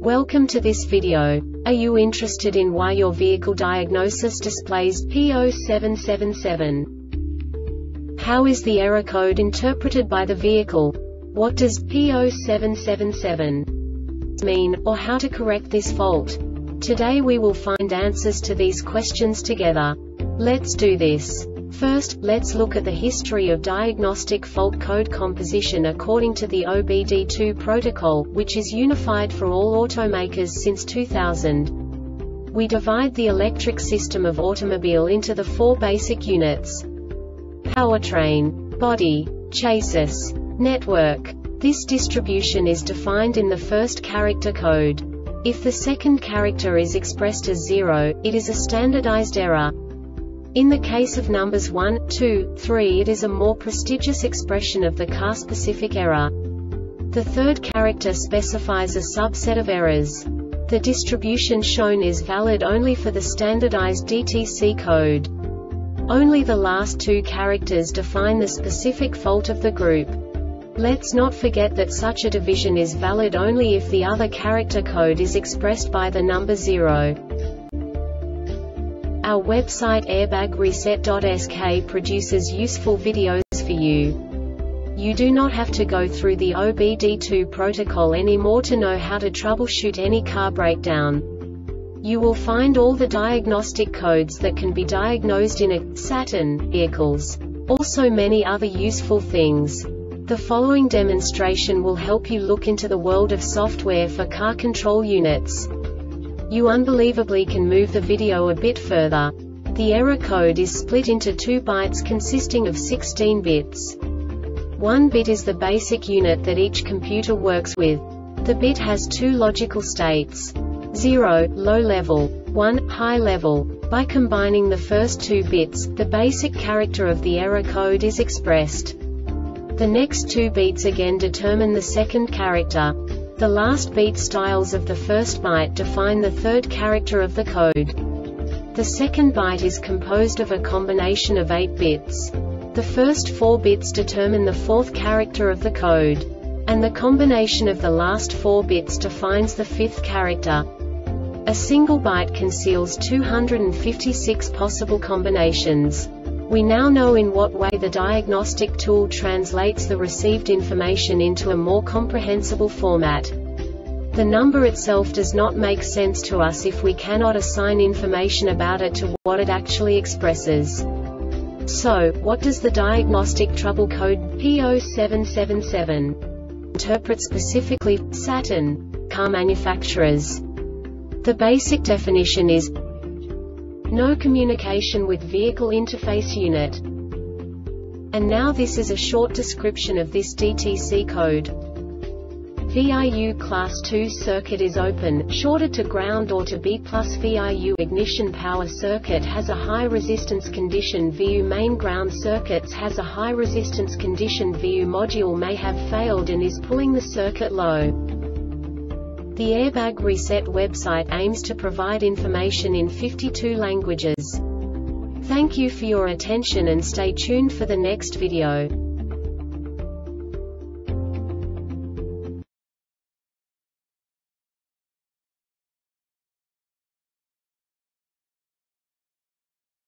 Welcome to this video. Are you interested in why your vehicle diagnosis displays P0777? How is the error code interpreted by the vehicle? What does P0777 mean, or how to correct this fault? Today we will find answers to these questions together. Let's do this. First, let's look at the history of diagnostic fault code composition according to the OBD2 protocol, which is unified for all automakers since 2000. We divide the electric system of automobile into the four basic units: powertrain, body, chassis, network. This distribution is defined in the first character code. If the second character is expressed as 0, it is a standardized error. In the case of numbers 1, 2, 3, it is a more prestigious expression of the car-specific error. The third character specifies a subset of errors. The distribution shown is valid only for the standardized DTC code. Only the last two characters define the specific fault of the group. Let's not forget that such a division is valid only if the other character code is expressed by the number 0. Our website airbagreset.sk produces useful videos for you. You do not have to go through the OBD2 protocol anymore to know how to troubleshoot any car breakdown. You will find all the diagnostic codes that can be diagnosed in a Saturn vehicles. Also many other useful things. The following demonstration will help you look into the world of software for car control units. You unbelievably can move the video a bit further. The error code is split into 2 bytes consisting of 16 bits. 1 bit is the basic unit that each computer works with. The bit has 2 logical states: 0, low level, 1, high level. By combining the first 2 bits, the basic character of the error code is expressed. The next 2 beats again determine the second character. The last beat styles of the first byte define the third character of the code. The second byte is composed of a combination of 8 bits. The first 4 bits determine the fourth character of the code. And the combination of the last 4 bits defines the fifth character. A single byte conceals 256 possible combinations. We now know in what way the diagnostic tool translates the received information into a more comprehensible format. The number itself does not make sense to us if we cannot assign information about it to what it actually expresses. So, what does the diagnostic trouble code P0777 interpret specifically for Saturn car manufacturers? The basic definition is no communication with vehicle interface unit. And now this is a short description of this DTC code. VIU class 2 circuit is open, shorted to ground or to B+. VIU ignition power circuit has a high resistance condition. VIU main ground circuits has a high resistance condition. VIU module may have failed and is pulling the circuit low. The Airbag Reset website aims to provide information in 52 languages. Thank you for your attention and stay tuned for the next video.